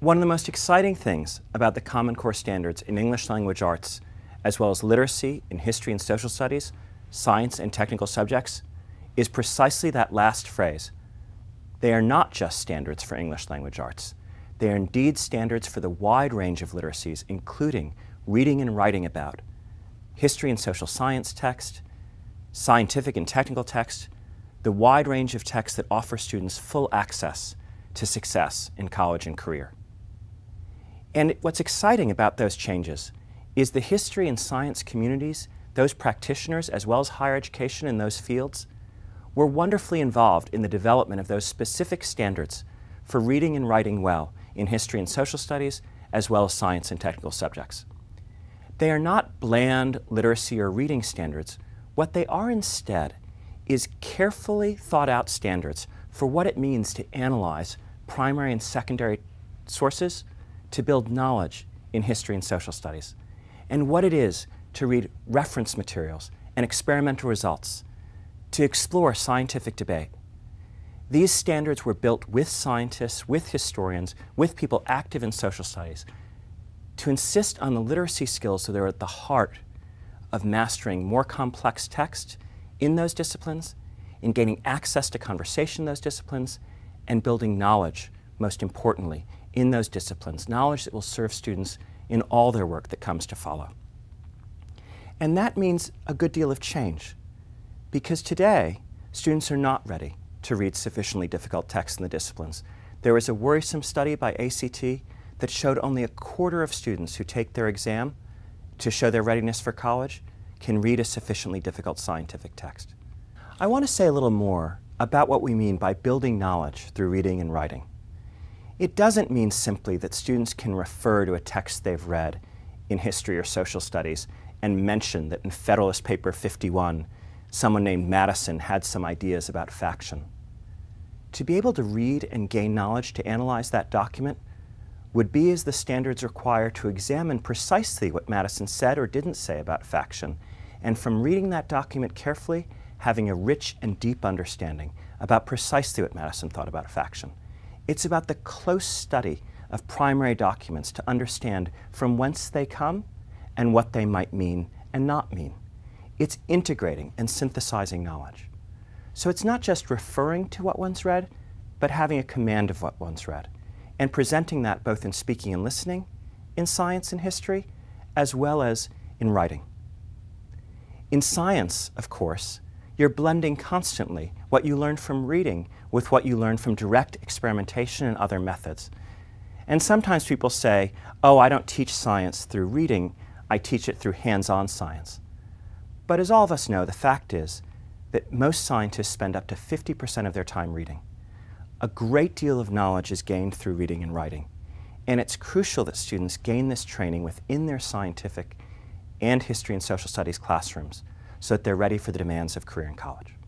One of the most exciting things about the Common Core standards in English language arts, as well as literacy in history and social studies, science and technical subjects, is precisely that last phrase. They are not just standards for English language arts. They are indeed standards for the wide range of literacies, including reading and writing about, history and social science text, scientific and technical text, the wide range of texts that offer students full access to success in college and career. And what's exciting about those changes is the history and science communities, those practitioners as well as higher education in those fields, were wonderfully involved in the development of those specific standards for reading and writing well in history and social studies as well as science and technical subjects. They are not bland literacy or reading standards. What they are instead is carefully thought out standards for what it means to analyze primary and secondary sources to build knowledge in history and social studies, and what it is to read reference materials and experimental results, to explore scientific debate. These standards were built with scientists, with historians, with people active in social studies, to insist on the literacy skills that are at the heart of mastering more complex text in those disciplines, in gaining access to conversation in those disciplines, and building knowledge, most importantly, in those disciplines, knowledge that will serve students in all their work that comes to follow. And that means a good deal of change, because today, students are not ready to read sufficiently difficult texts in the disciplines. There was a worrisome study by ACT that showed only a quarter of students who take their exam to show their readiness for college can read a sufficiently difficult scientific text. I want to say a little more about what we mean by building knowledge through reading and writing. It doesn't mean simply that students can refer to a text they've read in history or social studies and mention that in Federalist Paper 51, someone named Madison had some ideas about faction. To be able to read and gain knowledge to analyze that document would be, as the standards require, to examine precisely what Madison said or didn't say about faction, and from reading that document carefully, having a rich and deep understanding about precisely what Madison thought about faction. It's about the close study of primary documents to understand from whence they come and what they might mean and not mean. It's integrating and synthesizing knowledge. So it's not just referring to what one's read, but having a command of what one's read, and presenting that both in speaking and listening, in science and history, as well as in writing. In science, of course, you're blending constantly what you learn from reading with what you learn from direct experimentation and other methods. And sometimes people say, oh, I don't teach science through reading, I teach it through hands-on science. But as all of us know, the fact is that most scientists spend up to 50% of their time reading. A great deal of knowledge is gained through reading and writing, and it's crucial that students gain this training within their scientific and history and social studies classrooms so that they're ready for the demands of career in college.